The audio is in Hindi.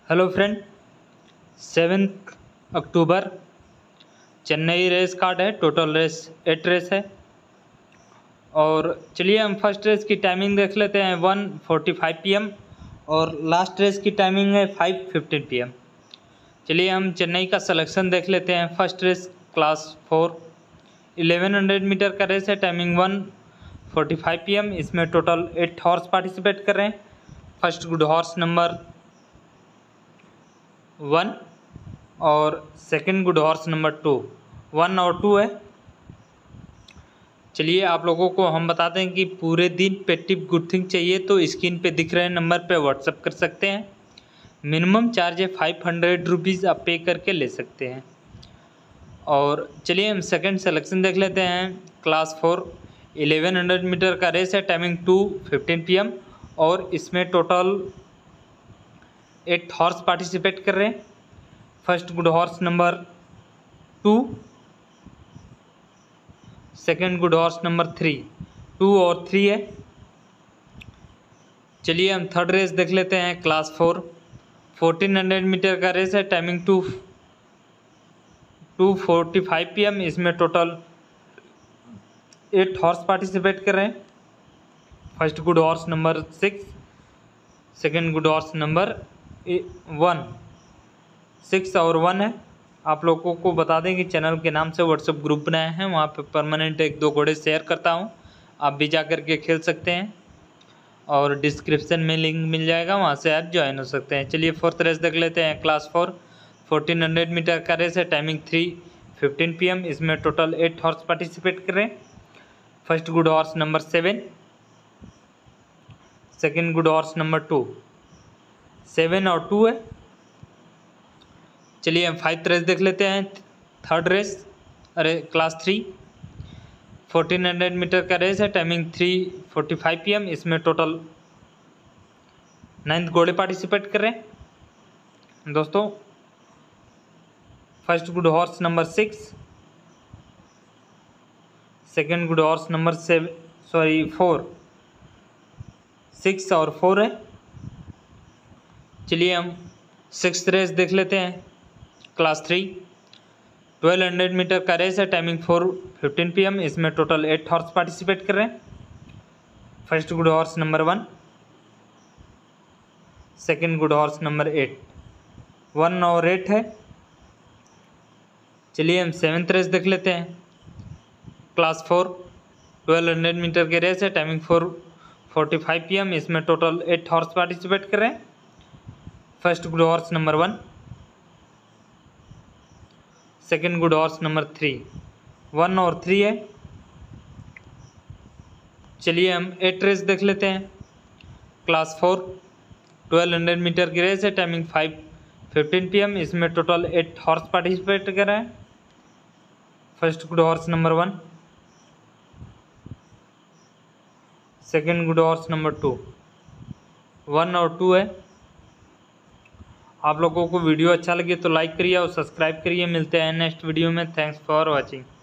Hello friend, 7 October Chennai race card है। टोटल रेस 8 रेस है। और चलिए हम फर्स्ट रेस की टाइमिंग देख लेते हैं। 1:45 PM और लास्ट रेस की टाइमिंग है 5:15 PM। चलिए हम चेन्नई का सिलेक्शन देख लेते हैं। फर्स्ट रेस क्लास 4 1100 मीटर का रेस है। Timing 1:45 PM। इसमें टोटल 8 हॉर्स पार्टिसिपेट कर रहे हैं। फर्स्ट गुड हॉर्स नंबर 1 और सेकंड गुड हॉर्स नंबर 2। 1 और 2 है। चलिए आप लोगों को हम बताते हैं कि पूरे दिन पे टिप गुड थिंग चाहिए तो स्क्रीन पे दिख रहे नंबर पे व्हाट्सअप कर सकते हैं। मिनिमम चार्ज है 500 रुपीज़, आप पे करके ले सकते हैं। और चलिए हम सेकंड सिलेक्शन देख लेते हैं। क्लास 4 1100 मीटर का रेस है। टाइमिंग 2:15 PM और इसमें टोटल 8 हॉर्स पार्टिसिपेट कर रहे हैं। First good horse number 2, second good horse number 3। 2 और 3 है। चलिए हम थर्ड रेस देख लेते हैं। क्लास 4 1400 मीटर का रेस है। Timing 2:45 PM। इसमें टोटल 8 हॉर्स पार्टिसिपेट कर रहे हैं। First good horse number 6, second good horse number 1। 6 और 1 है। आप लोगों को बता दें कि चैनल के नाम से व्हाट्सएप ग्रुप बनाया है, वहाँ पे परमानेंट 1-2 घोड़े शेयर करता हूँ, आप भी जा कर के खेल सकते हैं। और डिस्क्रिप्शन में लिंक मिल जाएगा, वहाँ से आप ज्वाइन हो सकते हैं। चलिए फोर्थ रेस देख लेते हैं। क्लास 4 1400 मीटर का रेस है। Timing 3:15 PM। इसमें टोटल 8 हॉर्स पार्टिसिपेट कर रहे हैं। First good horse number 7, second good horse number 2। 7 और 2 है। चलिए हम 5th रेस देख लेते हैं। थर्ड रेस क्लास 3 1400 मीटर का रेस है। Timing 3:45 PM। इसमें टोटल 9 घोड़े पार्टिसिपेट कर रहे हैं दोस्तों। First good horse number 6, second good horse number 4। 6 और 4 है। चलिए हम 6th रेस देख लेते हैं। क्लास 3 1200 मीटर का रेस है। Timing 4:15 PM। इसमें टोटल 8 हॉर्स पार्टिसिपेट कर रहे हैं। First good horse number 1, second good horse number 8। 1 और 8 है। चलिए हम 7th रेस देख लेते हैं। क्लास 4 1200 मीटर के रेस है। Timing 4:45 PM। इसमें टोटल 8 हॉर्स पार्टिसिपेट कर रहे हैं। First good horse number 1, second good horse number 3। 1 और 3 है। चलिए हम 8 रेस देख लेते हैं। क्लास 4 1200 मीटर की रेस है। Timing 5:15 PM। इसमें टोटल 8 हॉर्स पार्टिसिपेट कर रहे हैं। First good horse number 1, second good horse number 2। 1 और 2 है। आप लोगों को वीडियो अच्छा लगे तो लाइक करिए और सब्सक्राइब करिए। मिलते हैं नेक्स्ट वीडियो में। Thanks for watching.